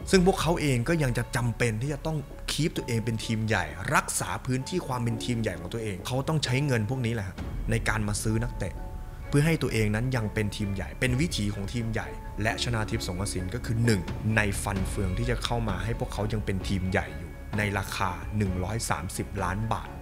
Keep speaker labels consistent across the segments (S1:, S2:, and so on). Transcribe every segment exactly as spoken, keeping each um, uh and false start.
S1: ซึ่งพวกเขาเองก็ยังจะจำเป็นที่จะต้องคีปตัวเองเป็นทีมใหญ่รักษาพื้นที่ความเป็นทีมใหญ่ของตัวเองเขาต้องใช้เงินพวกนี้แหละในการมาซื้อนักเตะเพื่อให้ตัวเองนั้นยังเป็นทีมใหญ่เป็นวิถีของทีมใหญ่และชนาทิพย์สงกสินก็คือหนึ่งในฟันเฟืองที่จะเข้ามาให้พวกเขายังเป็นทีมใหญ่อยู่ในราคาหนึ่งร้อยสามสิบล้านบาท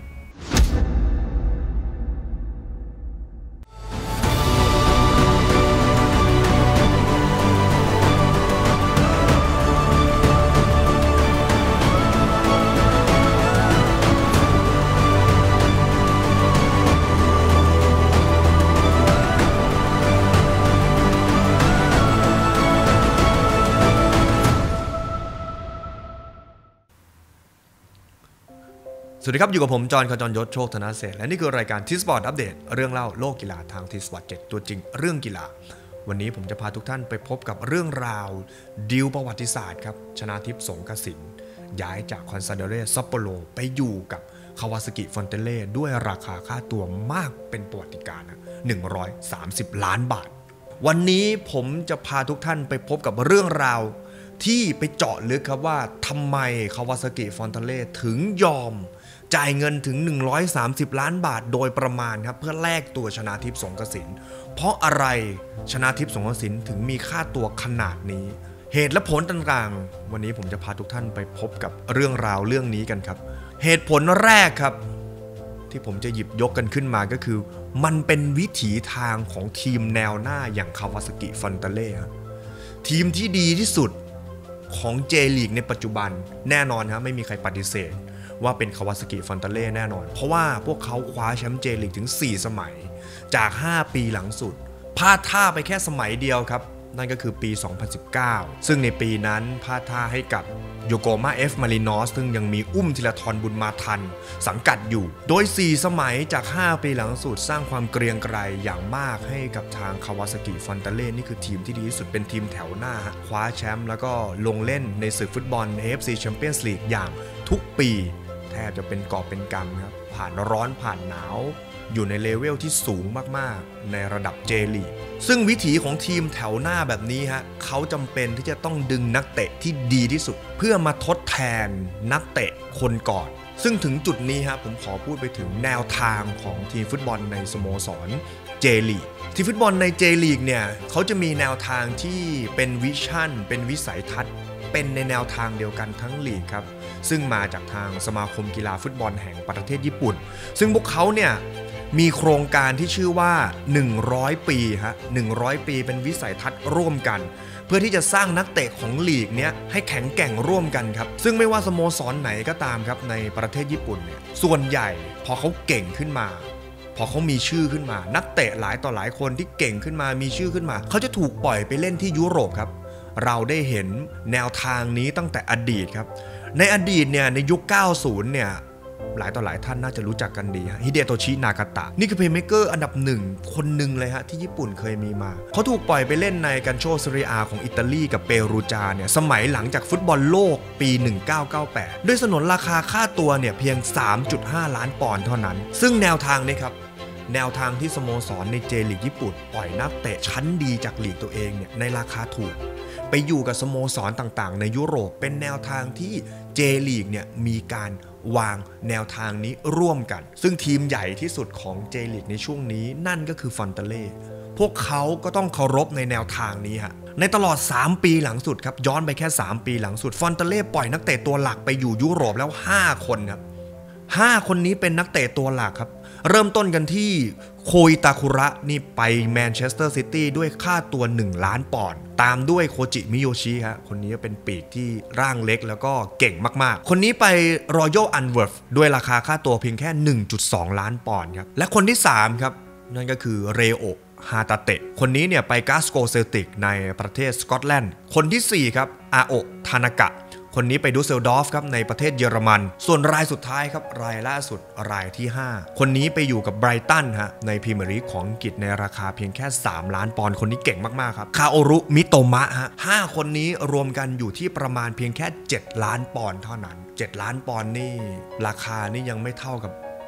S1: สวัสดีครับอยู่กับผมจอห์นขจรยศโชคธนเศรษฐ์และนี่คือรายการทีสปอร์ตอัปเดตเรื่องเล่าโลกกีฬาทางทีสปอร์ตเจ็ดตัวจริงเรื่องกีฬาวันนี้ผมจะพาทุกท่านไปพบกับเรื่องราวดีลประวัติศาสตร์ครับชนาทิพย์สงกสินย้ายจากคอนซาโดเรซัปโปโรไปอยู่กับคาวาซากิฟอนเตเล่ด้วยราคาค่าตัวมากเป็นประวัติการณ์หนึ่งร้อยสามสิบล้านบาทวันนี้ผมจะพาทุกท่านไปพบกับเรื่องราวที่ไปเจาะลึกครับว่าทำไมคาวาซากิฟอนเตเล่ถึงยอมจ่ายเงินถึงหนึ่งร้อยสามสิบล้านบาทโดยประมาณครับเพื่อแลกตัวชนาทิพย์สงกสินเพราะอะไรชนาทิพย์สงกสินถึงมีค่าตัวขนาดนี้เหตุและผลต่างๆวันนี้ผมจะพาทุกท่านไปพบกับเรื่องราวเรื่องนี้กันครับเหตุผลแรกครับที่ผมจะหยิบยกกันขึ้นมาก็คือมันเป็นวิถีทางของทีมแนวหน้าอย่างคาวาซากิฟอนเตเล่ทีมที่ดีที่สุดของเจลีกในปัจจุบันแน่นอนครับไม่มีใครปฏิเสธว่าเป็นคาวาซากิฟอนเตเล่แน่นอนเพราะว่าพวกเขาคว้าแชมป์เจลีกถึงสี่สมัยจากห้าปีหลังสุดพลาดท่าไปแค่สมัยเดียวครับนั่นก็คือปีสองพันสิบเก้าซึ่งในปีนั้นพลาดท่าให้กับโยโกมาเอฟมารินอสซึ่งยังมีอุ้มธีรทรบุญมาทันสังกัดอยู่โดยสี่สมัยจากห้าปีหลังสุดสร้างความเกรียงไกรอย่างมากให้กับทางคาวาซากิฟอนเตเล่นี่คือทีมที่ดีที่สุดเป็นทีมแถวหน้าคว้าแชมป์แล้วก็ลงเล่นในศึกฟุตบอล เอ เอฟ ซี Champions League อย่างทุกปีแทบจะเป็นกอบเป็นกำครับผ่านร้อนผ่านหนาวอยู่ในเลเวลที่สูงมากๆในระดับเจลีกซึ่งวิถีของทีมแถวหน้าแบบนี้ฮะเขาจำเป็นที่จะต้องดึงนักเตะที่ดีที่สุดเพื่อมาทดแทนนักเตะคนก่อนซึ่งถึงจุดนี้ฮะผมขอพูดไปถึงแนวทางของทีมฟุตบอลในสโมสรเจลีกทีมฟุตบอลในเจลีกเนี่ยเขาจะมีแนวทางที่เป็นวิชั่นเป็นวิสัยทัศน์เป็นในแนวทางเดียวกันทั้งลีกครับซึ่งมาจากทางสมาคมกีฬาฟุตบอลแห่งประเทศญี่ปุ่นซึ่งพวกเขาเนี่ยมีโครงการที่ชื่อว่าหนึ่งร้อยปีฮะหนึ่งร้อยปีเป็นวิสัยทัศน์ร่วมกันเพื่อที่จะสร้างนักเตะของลีกเนี้ยให้แข็งแกร่งร่วมกันครับซึ่งไม่ว่าสโมสรไหนก็ตามครับในประเทศญี่ปุ่นเนี่ยส่วนใหญ่พอเขาเก่งขึ้นมาพอเขามีชื่อขึ้นมานักเตะหลายต่อหลายคนที่เก่งขึ้นมามีชื่อขึ้นมาเขาจะถูกปล่อยไปเล่นที่ยุโรปครับเราได้เห็นแนวทางนี้ตั้งแต่อดีตครับในอดีตเนี่ยในยุคเก้าสิบเนี่ยหลายต่อหลายท่านน่าจะรู้จักกันดีฮะฮิเดโตชินากาตะนี่คือเพลย์เมเกอร์อันดับหนึ่งคนหนึ่งเลยฮะที่ญี่ปุ่นเคยมีมาเขาถูกปล่อยไปเล่นในกันโชเซเรียของอิตาลีกับเปรูจาเนี่ยสมัยหลังจากฟุตบอลโลกปีหนึ่งพันเก้าร้อยเก้าสิบแปดด้วยสนนราคาค่าตัวเนี่ยเพียง สามจุดห้า ล้านปอนด์เท่านั้นซึ่งแนวทางนี้ครับแนวทางที่สโมสรในเจลีกญี่ปุ่นปล่อยนักเตะชั้นดีจากลีกตัวเองเนี่ยในราคาถูกไปอยู่กับสโมสรต่างๆในยุโรปเป็นแนวทางที่เจลีกเนี่ยมีการวางแนวทางนี้ร่วมกันซึ่งทีมใหญ่ที่สุดของเจลีกในช่วงนี้นั่นก็คือฟอนเตเล่พวกเขาก็ต้องเคารพในแนวทางนี้ฮะในตลอดสามปีหลังสุดครับย้อนไปแค่สามปีหลังสุดฟอนเตเล่ปล่อยนักเตะตัวหลักไปอยู่ยุโรปแล้วห้าคนครับห้าคนนี้เป็นนักเตะตัวหลักครับเริ่มต้นกันที่โคอิตาคุระนี่ไปแมนเชสเตอร์ซิตี้ด้วยค่าตัวหนึ่งล้านปอนด์ตามด้วยโคจิมิโยชิฮะคนนี้เป็นปีกที่ร่างเล็กแล้วก็เก่งมากๆคนนี้ไปรอยัลอันเวิร์ธด้วยราคาค่าตัวเพียงแค่ หนึ่งจุดสอง ล้านปอนด์ครับและคนที่สามครับนั่นก็คือเรโอฮาตาเตะคนนี้เนี่ยไปกาสโกเซลติกในประเทศสกอตแลนด์คนที่สี่ครับอาโอะทานากะคนนี้ไปดูเซลดอร์ฟครับในประเทศเยอรมันส่วนรายสุดท้ายครับรายล่าสุดรายที่ห้าคนนี้ไปอยู่กับไบรตันฮะในพรีเมียร์ลีกของอังกฤษในราคาเพียงแค่สามล้านปอนด์คนนี้เก่งมากๆครับคาโอรุมิโตมะฮะห้าคนนี้รวมกันอยู่ที่ประมาณเพียงแค่เจ็ดล้านปอนด์เท่านั้นเจ็ดล้านปอนด์นี่ราคานี่ยังไม่เท่ากับ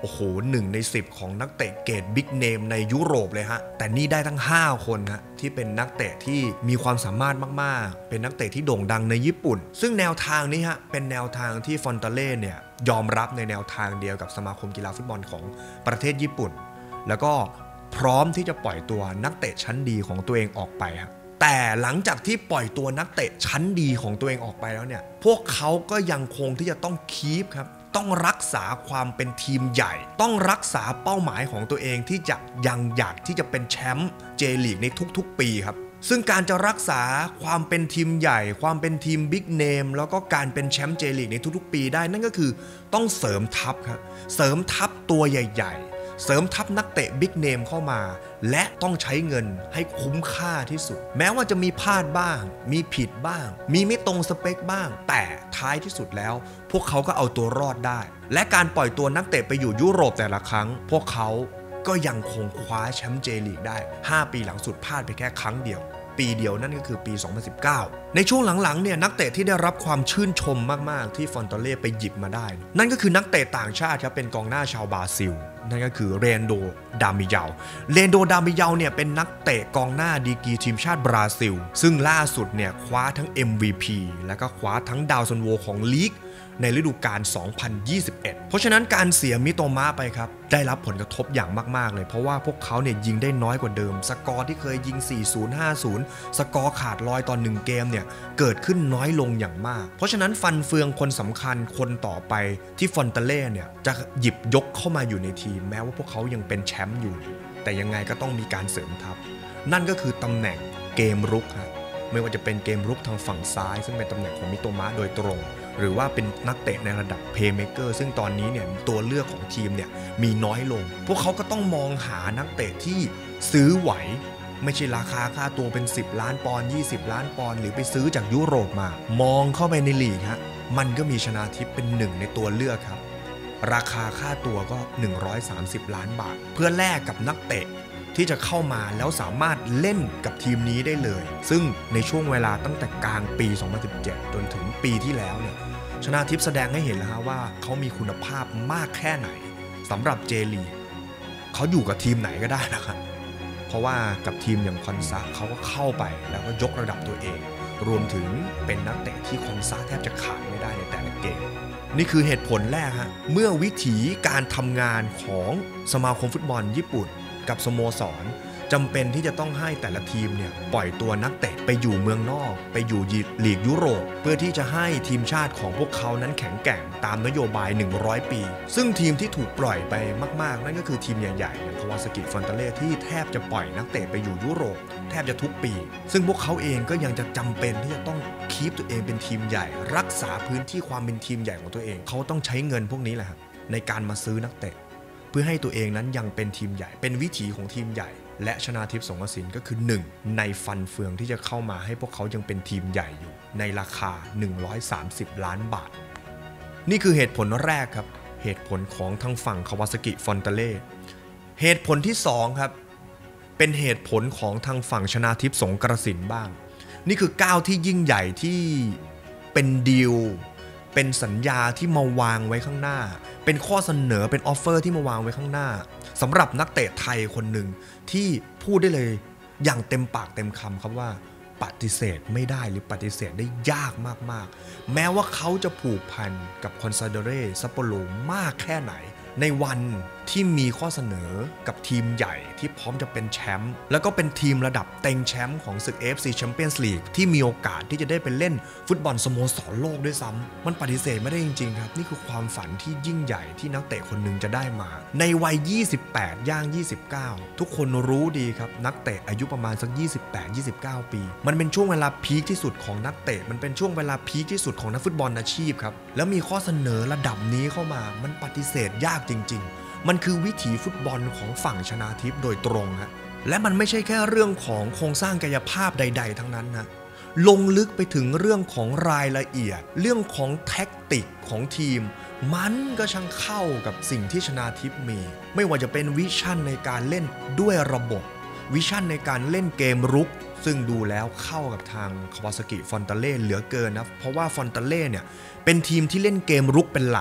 S1: โอ้โหหนึ่งในสิบของนักเตะเกรดบิ๊กเนมในยุโรปเลยฮะแต่นี่ได้ทั้งห้าคนฮะที่เป็นนักเตะที่มีความสามารถมากๆเป็นนักเตะที่โด่งดังในญี่ปุ่นซึ่งแนวทางนี้ฮะเป็นแนวทางที่ฟอนตาเล่เนี่ยยอมรับในแนวทางเดียวกับสมาคมกีฬาฟุตบอลของประเทศญี่ปุ่นแล้วก็พร้อมที่จะปล่อยตัวนักเตะชั้นดีของตัวเองออกไปครับแต่หลังจากที่ปล่อยตัวนักเตะชั้นดีของตัวเองออกไปแล้วเนี่ยพวกเขาก็ยังคงที่จะต้องคีปครับต้องรักษาความเป็นทีมใหญ่ต้องรักษาเป้าหมายของตัวเองที่จะยังอยากที่จะเป็นแชมป์เจลีกในทุกๆปีครับซึ่งการจะรักษาความเป็นทีมใหญ่ความเป็นทีมบิ๊กเนมแล้วก็การเป็นแชมป์เจลีกในทุกๆปีได้นั่นก็คือต้องเสริมทัพครับเสริมทัพตัวใหญ่ๆเสริมทัพนักเตะบิ๊กเนมเข้ามาและต้องใช้เงินให้คุ้มค่าที่สุดแม้ว่าจะมีพลาดบ้างมีผิดบ้างมีไม่ตรงสเปคบ้างแต่ท้ายที่สุดแล้วพวกเขาก็เอาตัวรอดได้และการปล่อยตัวนักเตะไปอยู่ยุโรปแต่ละครั้งพวกเขาก็ยังคงคว้าแชมป์เจลีกได้ห้าปีหลังสุดพลาดไปแค่ครั้งเดียวปีเดียวนั่นก็คือปีสองพันสิบเก้าในช่วงหลังๆเนี่ยนักเตะที่ได้รับความชื่นชมมากๆที่ฟอนตาเล่ไปหยิบมาได้นั่นก็คือนักเตะต่างชาติครับเป็นกองหน้าชาวบราซิลนั่นก็คือเรนโดดามิเยาเรนโดดามิเยาเนี่ยเป็นนักเตะกองหน้าดีกรีทีมชาติบราซิลซึ่งล่าสุดเนี่ยคว้าทั้ง เอ็ม วี พี และก็คว้าทั้งดาวซันโวของลีกในฤดูกาลสองพันยี่สิบเอ็ดเพราะฉะนั้นการเสียมิโตมะไปครับได้รับผลกระทบอย่างมากๆเลยเพราะว่าพวกเขาเนี่ยยิงได้น้อยกว่าเดิมสกอร์ที่เคยยิง สี่ศูนย์ ห้าศูนย์ สกอร์ขาดลอยตอนหนึ่งเกมเนี่ยเกิดขึ้นน้อยลงอย่างมากเพราะฉะนั้นฟันเฟืองคนสำคัญคนต่อไปที่ฟอนตาเล่เนี่ยจะหยิบยกเข้ามาอยู่ในทีมแม้ว่าพวกเขายังเป็นแชมป์อยู่แต่ยังไงก็ต้องมีการเสริมทัพนั่นก็คือตำแหน่งเกมรุกฮะไม่ว่าจะเป็นเกมรุกทางฝั่งซ้ายซึ่งเป็นตำแหน่งของมิโตมะโดยตรงหรือว่าเป็นนักเตะในระดับเพลย์เมเกอร์ซึ่งตอนนี้เนี่ยตัวเลือกของทีมเนี่ยมีน้อยลงพวกเขาก็ต้องมองหานักเตะที่ซื้อไหวไม่ใช่ราคาค่าตัวเป็นสิบล้านปอนด์ยี่สิบล้านปอนด์หรือไปซื้อจากยุโรปมามองเข้าไปในลีกฮะมันก็มีชนาทิพย์เป็นหนึ่งในตัวเลือกครับราคาค่าตัวก็หนึ่งร้อยสามสิบล้านบาทเพื่อแลกกับนักเตะที่จะเข้ามาแล้วสามารถเล่นกับทีมนี้ได้เลยซึ่งในช่วงเวลาตั้งแต่กลางปีสองพันสิบเจ็ดจนถึงปีที่แล้วเนี่ยชนาทิพย์แสดงให้เห็นแล้วฮะว่าเขามีคุณภาพมากแค่ไหนสำหรับเจลีกเขาอยู่กับทีมไหนก็ได้นะครับเพราะว่ากับทีมอย่างคอนซาเขาก็เข้าไปแล้วก็ยกระดับตัวเองรวมถึงเป็นนักเตะที่คอนซาแทบจะขาดไม่ได้ในแต่ละเกมนี่คือเหตุผลแรกฮะเมื่อวิถีการทำงานของสมาคมฟุตบอลญี่ปุ่นกับสโมสรจำเป็นที่จะต้องให้แต่ละทีมเนี่ยปล่อยตัวนักเตะไปอยู่เมืองนอกไปอยู่ลีกยุโรปเพื่อที่จะให้ทีมชาติของพวกเขานั้นแข็งแกร่งตามนโยบายหนึ่งร้อยปีซึ่งทีมที่ถูกปล่อยไปมากๆนั่นก็คือทีมใหญ่ๆอย่างคาวาซากิฟอนตาเล่ที่แทบจะปล่อยนักเตะไปอยู่ยุโรปแทบจะทุกปีซึ่งพวกเขาเองก็ยังจะจำเป็นที่จะต้องคีปตัวเองเป็นทีมใหญ่รักษาพื้นที่ความเป็นทีมใหญ่ของตัวเองเขาต้องใช้เงินพวกนี้แหละครับในการมาซื้อนักเตะเพื่อให้ตัวเองนั้นยังเป็นทีมใหญ่เป็นวิถีของทีมใหญ่และชนาทิพย์สงกสินก็คือหนึ่งในฟันเฟืองที่จะเข้ามาให้พวกเขายังเป็นทีมใหญ่อยู่ในราคาหนึ่งร้อยสามสิบล้านบาทนี่คือเหตุผลแรกครับเหตุผลของทางฝั่งคาวาซากิฟอนตาเล่เหตุผลที่สองครับเป็นเหตุผลของทางฝั่งชนาทิพย์สงกสินบ้างนี่คือก้าวที่ยิ่งใหญ่ที่เป็นดีลเป็นสัญญาที่มาวางไว้ข้างหน้าเป็นข้อเสนอเป็นออฟเฟอร์ที่มาวางไว้ข้างหน้าสำหรับนักเตะไทยคนหนึ่งที่พูดได้เลยอย่างเต็มปากเต็มคำครับว่าปฏิเสธไม่ได้หรือปฏิเสธได้ยากมากๆแม้ว่าเขาจะผูกพันกับคอนซาโดเรซัปโปโรมากแค่ไหนในวันที่มีข้อเสนอกับทีมใหญ่ที่พร้อมจะเป็นแชมป์แล้วก็เป็นทีมระดับเต็งแชมป์ของศึก เอ เอฟ ซี Champions League ที่มีโอกาสที่จะได้ไปเล่นฟุตบอลสโมสรโลกด้วยซ้ำมันปฏิเสธไม่ได้จริงๆครับนี่คือความฝันที่ยิ่งใหญ่ที่นักเตะคนหนึ่งจะได้มาในวัยยี่สิบแปดย่างยี่สิบเก้าทุกคนรู้ดีครับนักเตะอายุประมาณสักยี่สิบแปด ยี่สิบเก้าปีมันเป็นช่วงเวลาพีคที่สุดของนักเตะมันเป็นช่วงเวลาพีคที่สุดของนักฟุตบอลอาชีพครับแล้วมีข้อเสนอระดับนี้เข้ามามันปฏิเสธยากจริงๆมันคือวิถีฟุตบอลของฝั่งชนาทิพย์โดยตรงฮะและมันไม่ใช่แค่เรื่องของโครงสร้างกายภาพใดๆทั้งนั้นนะลงลึกไปถึงเรื่องของรายละเอียดเรื่องของแท็กติกของทีมมันก็ช่างเข้ากับสิ่งที่ชนาทิพย์มีไม่ว่าจะเป็นวิชั่นในการเล่นด้วยระบบวิชั่นในการเล่นเกมรุกซึ่งดูแล้วเข้ากับทางคาวาซากิฟอนตาเล่เหลือเกินนะเพราะว่าฟอนตาเล่เนี่ยเป็นทีมที่เล่นเกมรุกเป็นหลักเ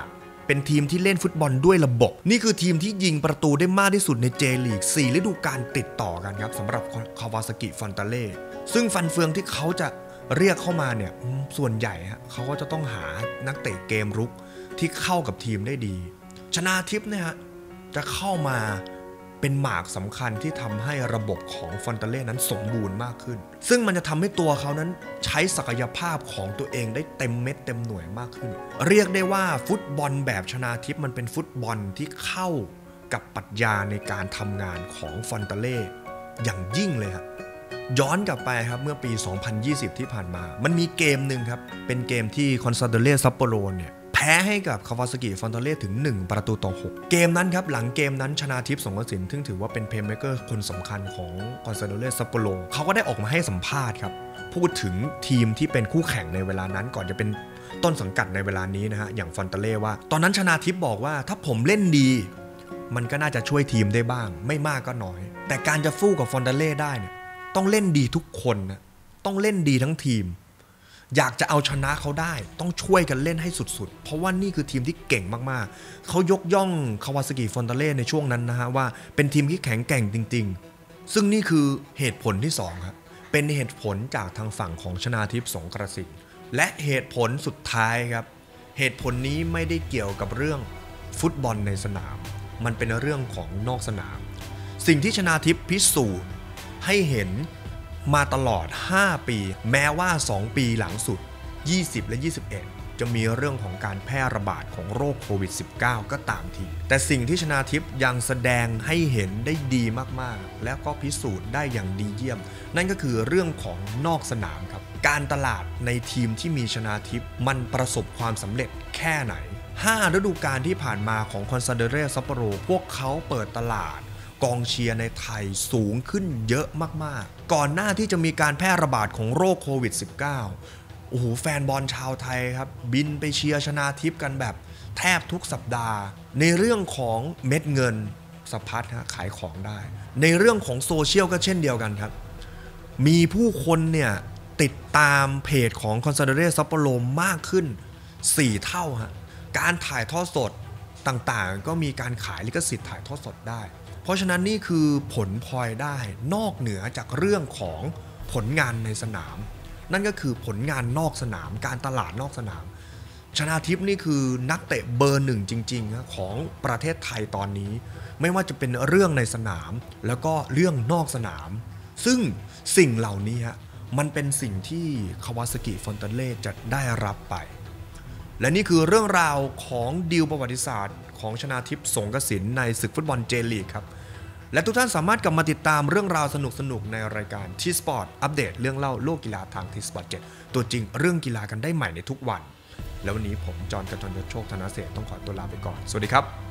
S1: เป็นทีมที่เล่นฟุตบอลด้วยระบบนี่คือทีมที่ยิงประตูได้มากที่สุดในเจลีกสี่ฤดูกาลติดต่อกันครับสำหรับคาวาซากิฟอนตาเล่ซึ่งฟันเฟืองที่เขาจะเรียกเข้ามาเนี่ยส่วนใหญ่ฮะเขาก็จะต้องหานักเตะเกมรุกที่เข้ากับทีมได้ดีชนาทิพย์เนี่ยฮะจะเข้ามาเป็นหมากสำคัญที่ทำให้ระบบของฟอนตาเล่นั้นสมบูรณ์มากขึ้นซึ่งมันจะทำให้ตัวเขานั้นใช้ศักยภาพของตัวเองได้เต็มเม็ดเต็มหน่วยมากขึ้นเรียกได้ว่าฟุตบอลแบบชนาทิพย์มันเป็นฟุตบอลที่เข้ากับปรัชญาในการทำงานของฟอนตาเล่อย่างยิ่งเลยครับย้อนกลับไปครับเมื่อปีสองพันยี่สิบที่ผ่านมามันมีเกมหนึ่งครับเป็นเกมที่คอนซาโดเล่ซัปโปโรเนี่ยแพ้ให้กับคาวาซากิฟอนตาเล่ถึงหนึ่งประตูต่อหกเกมนั้นครับหลังเกมนั้นชนาทิพย์สงกสินซึ่งถือว่าเป็นเพลย์เมคเกอร์คนสำคัญของคอนซาโดเล่ซัปโปโรเขาก็ได้ออกมาให้สัมภาษณ์ครับพูดถึงทีมที่เป็นคู่แข่งในเวลานั้นก่อนจะเป็นต้นสังกัดในเวลานี้นะฮะอย่างฟอนตาเล่ว่าตอนนั้นชนาทิพย์บอกว่าถ้าผมเล่นดีมันก็น่าจะช่วยทีมได้บ้างไม่มากก็น้อยแต่การจะฟู่กับฟอนตาเล่ได้เนี่ยต้องเล่นดีทุกคนนะต้องเล่นดีทั้งทีมอยากจะเอาชนะเขาได้ต้องช่วยกันเล่นให้สุดๆเพราะว่านี่คือทีมที่เก่งมากๆเขายกย่องคาวาซากิฟอนตาเล่ในช่วงนั้นนะฮะว่าเป็นทีมที่แข็งแกร่งจริงๆซึ่งนี่คือเหตุผลที่สองครับเป็นเหตุผลจากทางฝั่งของชนาทิพย์สงกรสินและเหตุผลสุดท้ายครับเหตุผลนี้ไม่ได้เกี่ยวกับเรื่องฟุตบอลในสนามมันเป็นเรื่องของนอกสนามสิ่งที่ชนาทิพย์พิสูจน์ให้เห็นมาตลอดห้าปีแม้ว่าสองปีหลังสุดยี่สิบและยี่สิบเอ็ดจะมีเรื่องของการแพร่ระบาดของโรคโควิด สิบเก้า ก็ตามทีแต่สิ่งที่ชนาทิพย์ยังแสดงให้เห็นได้ดีมากๆและก็พิสูจน์ได้อย่างดีเยี่ยมนั่นก็คือเรื่องของนอกสนามครับการตลาดในทีมที่มีชนาทิพย์มันประสบความสำเร็จแค่ไหนห้าฤดูกาลที่ผ่านมาของคอนซาโดเล่ซัปโปโรพวกเขาเปิดตลาดกองเชียร์ในไทยสูงขึ้นเยอะมากๆก่อนหน้าที่จะมีการแพร่ระบาดของโรคโควิด สิบเก้า โอ้โหแฟนบอลชาวไทยครับบินไปเชียร์ชนาทิพย์กันแบบแทบทุกสัปดาห์ในเรื่องของเม็ดเงินสะพัดฮะขายของได้ในเรื่องของโซเชียลก็เช่นเดียวกันครับมีผู้คนเนี่ยติดตามเพจของคอนซาโดเล่ซัปโปโรมากขึ้นสี่เท่าฮะการถ่ายทอดสดต่างๆก็มีการขายลิขสิทธิ์ถ่ายทอดสดได้เพราะฉะนั้นนี่คือผลพลอยได้นอกเหนือจากเรื่องของผลงานในสนามนั่นก็คือผลงานนอกสนามการตลาดนอกสนามชนาทิพย์นี่คือนักเตะเบอร์หนึ่งจริงๆของประเทศไทยตอนนี้ไม่ว่าจะเป็นเรื่องในสนามแล้วก็เรื่องนอกสนามซึ่งสิ่งเหล่านี้ฮะมันเป็นสิ่งที่คาวาซากิฟอนตาเล่จะได้รับไปและนี่คือเรื่องราวของดีลประวัติศาสตร์ของชนาทิพย์สงกสินในศึกฟุตบอลเจลีกครับและทุกท่านสามารถกลับมาติดตามเรื่องราวสนุกๆในรายการทีสปอร์ตอัปเดตเรื่องเล่าโลกกีฬาทางทีสปอร์ตเจ็ดตัวจริงเรื่องกีฬากันได้ใหม่ในทุกวันแล้ววันนี้ผมจอห์นกระจรยศโชคธนเศรษฐ์ต้องขอตัวลาไปก่อนสวัสดีครับ